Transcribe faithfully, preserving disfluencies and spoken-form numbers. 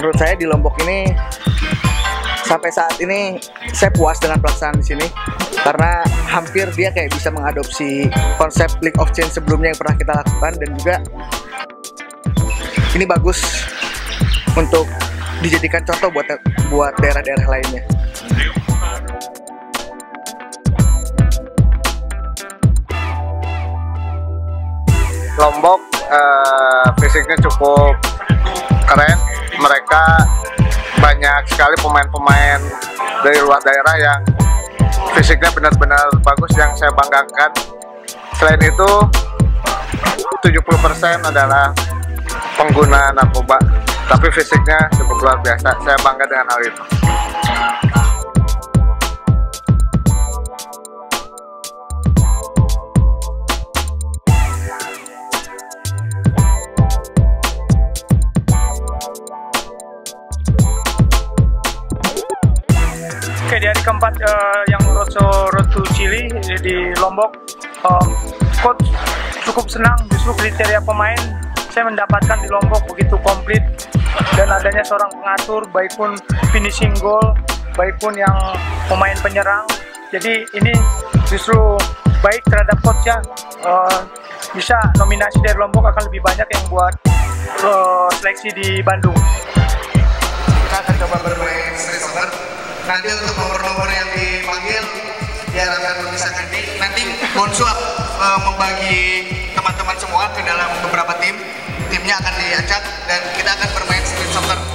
menurut saya di Lombok ini sampai saat ini saya puas dengan pelaksanaan di sini karena hampir dia kayak bisa mengadopsi konsep League of Change sebelumnya yang pernah kita lakukan, dan juga ini bagus untuk dijadikan contoh buat buat daerah-daerah lainnya. Lombok uh, fisiknya cukup keren, mereka banyak sekali pemain-pemain dari luar daerah yang fisiknya benar-benar bagus yang saya banggakan. Selain itu tujuh puluh persen adalah pengguna narkoba, tapi fisiknya cukup luar biasa. Saya bangga dengan hal itu. Oke, di hari keempat uh, yang roadshow Road to Chili di Lombok, um, coach cukup senang justru kriteria pemain saya mendapatkan di Lombok begitu komplit, dan adanya seorang pengatur baik pun finishing goal, baik pun yang pemain penyerang. Jadi ini justru baik terhadap coach ya, uh, bisa nominasi dari Lombok akan lebih banyak yang buat uh, seleksi di Bandung. Kita akan coba bermain street soccer. Nanti untuk nomor-nomor yang dipanggil diharapkan bisa nanti nanti Bonsu uh, membagi teman-teman semua ke dalam beberapa tim. Timnya akan diacak dan kita akan bermain street soccer.